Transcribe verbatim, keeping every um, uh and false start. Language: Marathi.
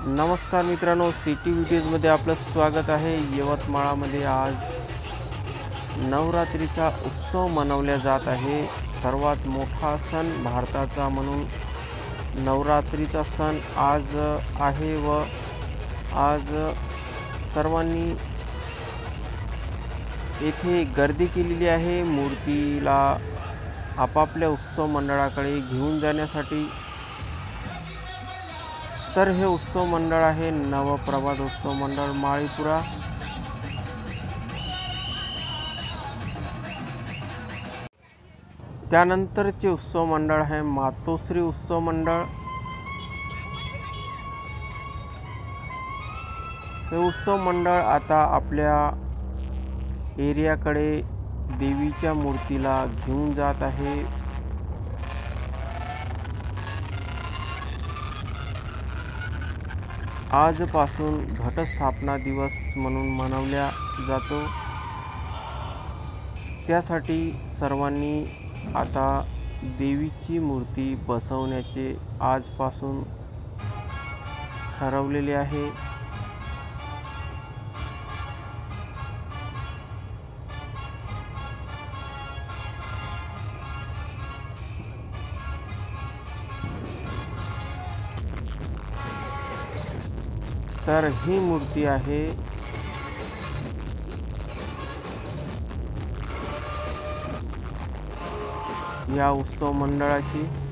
नमस्कार मित्रांनो, सिटी व्हिडिओजमध्ये आपलं स्वागत आहे। यवतमाळमध्ये आज नवरात्रीचा उत्सव मनवला जात आहे। सर्वात मोठा सण भारताचा म्हणून नवरात्रीचा सण आज आहे व आज सर्वांनी येथे गर्दी केलेली आहे मूर्तीला आपापल्या उत्सव मंडळाकडे घेऊन जाण्यासाठी। तर हे उत्सव मंडळ आहे नवप्रभात उत्सव मंडळ माळीपुरा। त्यानंतरचे उत्सव मंडळ आहे मातोश्री उत्सव मंडळ। हे उत्सव मंडळ आता आपल्या एरियाकडे देवीच्या मूर्तीला घेऊन जात आहे। आजपासून घटस्थापना दिवस म्हणून मनवला जातो। त्यासाठी सर्वांनी आता देवीची मूर्ती बसवण्याचे आजपासून ठरवलेले आहे। तर ही मूर्ती आहे या उत्सव मंडळाची।